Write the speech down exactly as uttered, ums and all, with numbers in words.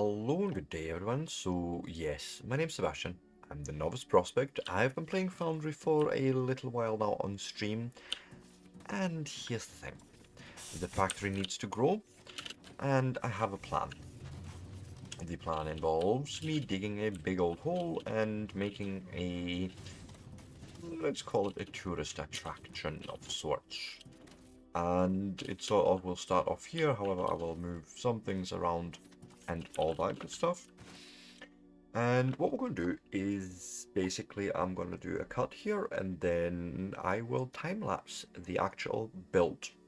Hello and good day everyone. So yes, my name's Sebastian. I'm the novice prospect. I've been playing Foundry for a little while now on stream. And here's the thing. The factory needs to grow and I have a plan. The plan involves me digging a big old hole and making a, let's call it a tourist attraction of sorts. And it sort of will start off here, however I will move some things around and all that good stuff. And what we're going to do is basically I'm going to do a cut here and then I will time lapse the actual build